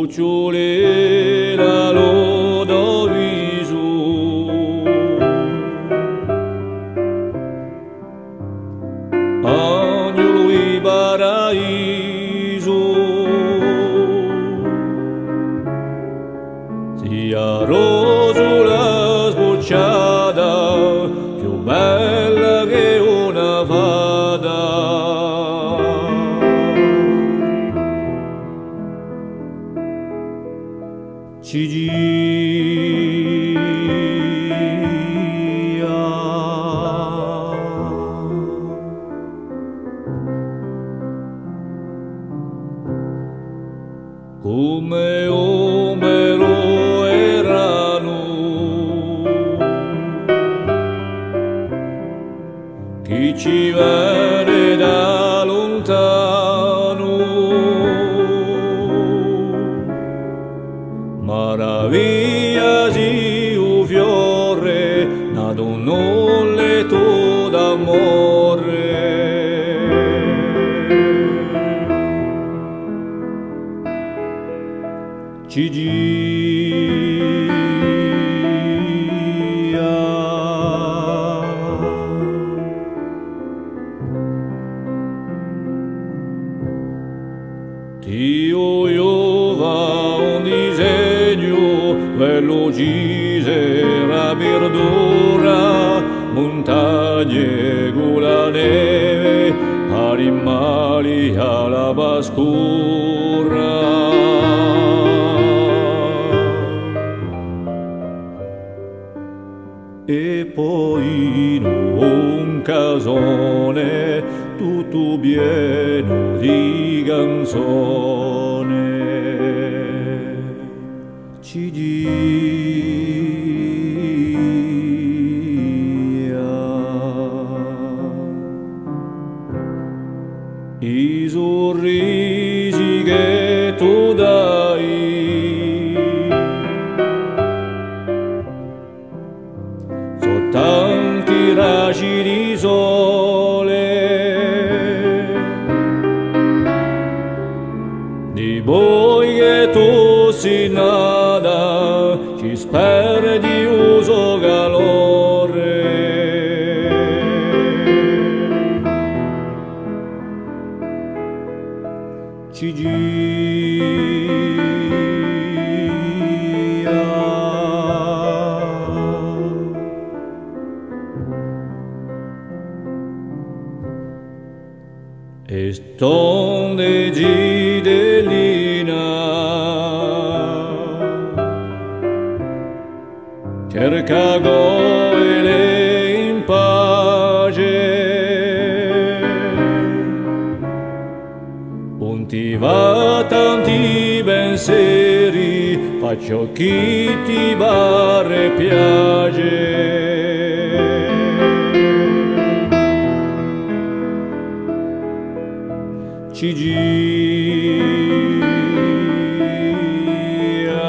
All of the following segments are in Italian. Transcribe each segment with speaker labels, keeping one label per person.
Speaker 1: cuccioli la loro viso, agnolo di paraiso, sia roso la sbocciata, più bella che una fata. Ci gira come Omero erano, chi ci vede da lontano. Maraviglia di un fiore, nato non le tu d'amore. Ci gira Dio io va un disegno veloce la verdura, montagne con la neve, animali alla bascura. E poi in un casone tutto pieno di canzone. Ci gira i sorrisi che tu dai, so tanti raggi di sole, di voi che tu si nada, ci sperdi uso calore. Ci gira e stonde gidelina, cerca goele in pace, non ti va tanti pensieri, faccio chi ti pare piace. Ci gira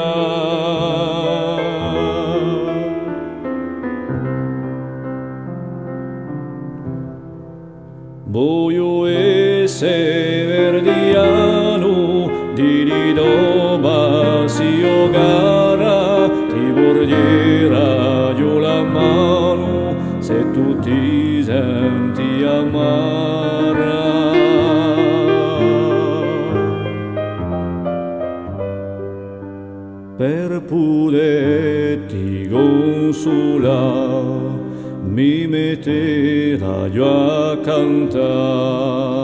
Speaker 1: buio e verdiano, di ridoba si gara, ti porgerà giù la mano se tu ti senti amara. Per poterti consolare mi metterà giù a cantare.